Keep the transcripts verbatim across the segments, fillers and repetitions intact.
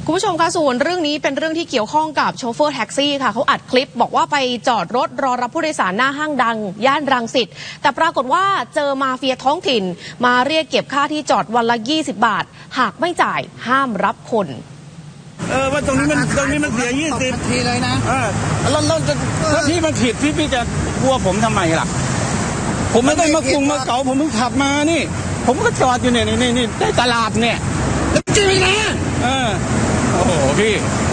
คุณผู้ชมคะส่วนเรื่องนี้เป็นเรื่องที่เกี่ยวข้องกับโชเฟอร์แท็กซี่ค่ะเขาอัดคลิปบอกว่าไปจอดรถรอรับผู้โดยสารหน้าห้างดังย่านรังสิตแต่ปรากฏว่าเจอมาเฟียท้องถิ่นมาเรียกเก็บค่าที่จอดวันละยี่สิบบาทหากไม่จ่ายห้ามรับคนเออว่าตรงนี้มันตรงนี้มันเสียยี่สิบทีเลยนะเออแล้วเราจะถ้าพี่มันผิดพี่พี่จะกลัวผมทำไมล่ะผมไม่ได้มาคุงมาเก๋าผมเพิ่งขับมานี่ผมก็จอดอยู่เนี่ยนี่นี่ในตลาดเนี่ยจริงนะเออโอ้โหพี่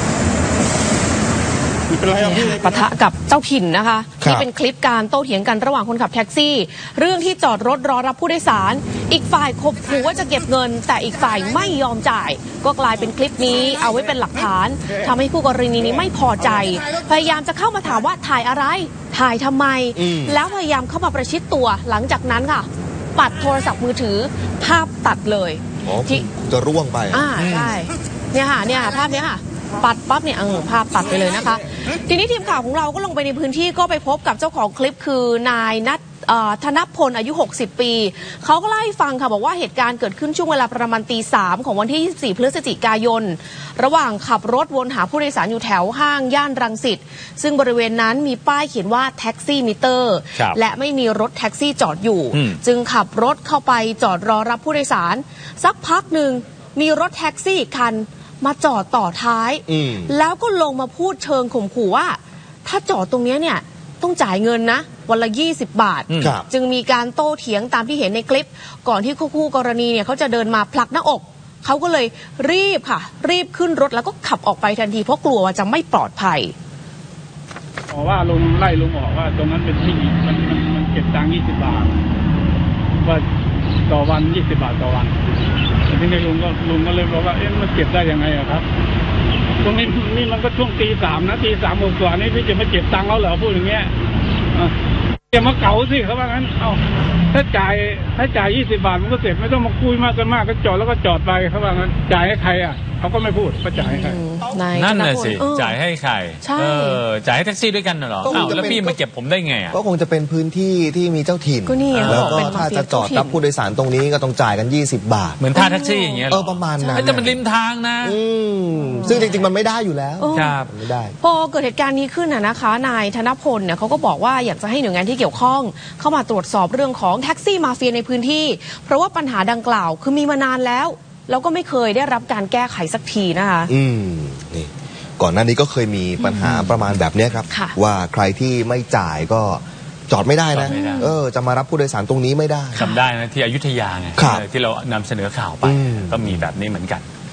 เป็นไรพี่ปะทะกับเจ้าถิ่นนะคะนี่เป็นคลิปการโต้เถียงกันระหว่างคนขับแท็กซี่เรื่องที่จอดรถรอรับผู้โดยสารอีกฝ่ายข่มขู่ว่าจะเก็บเงินแต่อีกฝ่ายไม่ยอมจ่ายก็กลายเป็นคลิปนี้เอาไว้เป็นหลักฐานทำให้คู่กรณีนี้ไม่พอใจพยายามจะเข้ามาถามว่าถ่ายอะไรถ่ายทำไมแล้วพยายามเข้ามาประชิดตัวหลังจากนั้นค่ะปัดโทรศัพท์มือถือภาพตัดเลยที่จะร่วงไปอ่าใช่เนี่ยค่ะเนี่ยภาพเนี้ยค่ะปัดปั๊บเนี่ยเออภาพตัดไปเลยนะคะทีนี้ทีมข่าวของเราก็ลงไปในพื้นที่ก็ไปพบกับเจ้าของคลิปคือนายนัทธนพลอายุหกสิบปีเขาก็เล่าให้ฟังค่ะบอกว่าเหตุการณ์เกิดขึ้นช่วงเวลาประมาณตีสามของวันที่ยี่สิบสี่พฤศจิกายนระหว่างขับรถวนหาผู้โดยสารอยู่แถวห้างย่านรังสิตซึ่งบริเวณนั้นมีป้ายเขียนว่าแท็กซี่มิเตอร์และไม่มีรถแท็กซี่จอดอยู่จึงขับรถเข้าไปจอดรอรับผู้โดยสารสักพักหนึ่งมีรถแท็กซี่อีกคันมาจอดต่อท้ายแล้วก็ลงมาพูดเชิงข่มขู่ว่าถ้าจอดตรงนี้เนี่ยต้องจ่ายเงินนะวันละยี่สิบบาทจึงมีการโต้เถียงตามที่เห็นในคลิปก่อนที่คู่กรณีเนี่ยเขาจะเดินมาผลักหน้าอกเขาก็เลยรีบค่ะรีบขึ้นรถแล้วก็ขับออกไปทันทีเพราะกลัวว่าจะไม่ปลอดภัยบอกว่าลุงไล่ลุงออกว่าตรงนั้นเป็นที่มันมันมันเก็บตังค์ยี่สิบบาทว่าต่อวันยี่สิบบาทต่อวันทีนี้ลุงก็ลุงก็เลยบอกว่าเอ๊ะมันเก็บได้ยังไงอะครับตรงนี้นี่มันก็ช่วงตีสามนะตีสามโมงกว่านี่พี่จะมาเก็บตังค์เขาเหรอพูดอย่างเงี้ยจะมาเก๋าสิเขาว่างั้นเอาถ้าจ่ายถ้าจ่ายยี่สิบบาทมันก็เสร็จไม่ต้องมาคุยมากกันมากก็จอดแล้วก็จอดไปเขาว่างั้นจ่ายให้ใครอ่ะเขาก็ไม่พูดว่าจ่ายให้ใครนั่นน่ะสิจ่ายให้ใครเออจ่ายให้แท็กซี่ด้วยกันเหรออ้าวแล้วพี่มาเก็บผมได้ไงอ่ะก็คงจะเป็นพื้นที่ที่มีเจ้าถิ่นแล้วก็ถ้าจะจอดรับผู้โดยสารตรงนี้ก็ต้องจ่ายกันยี่สิบบาทเหมือนท่าแท็กซี่อย่างเงี้ยเออประมาณนั้นแต่มันริมทางนะซึ่งจริงๆมันไม่ได้อยู่แล้วครับไม่ได้พอเกิดเหตุการณ์นี้ขึ้นนะคะนายธนพลเนี่ยเขาก็บอกว่าอยากจะให้หน่วยงานที่เกี่ยวข้องเข้ามาตรวจสอบเรื่องของแท็กซี่มาเฟียในพื้นที่เพราะว่าปัญหาดังกล่าวคือมีมานานแล้วแล้วก็ไม่เคยได้รับการแก้ไขสักทีนะคะอืมนี่ก่อนหน้านี้ก็เคยมีปัญหาประมาณแบบนี้ครับว่าใครที่ไม่จ่ายก็จอดไม่ได้นะเออจะมารับผู้โดยสารตรงนี้ไม่ได้จำได้นะที่อยุธยาไงที่เรานำเสนอข่าวไปก็มีแบบนี้เหมือนกัน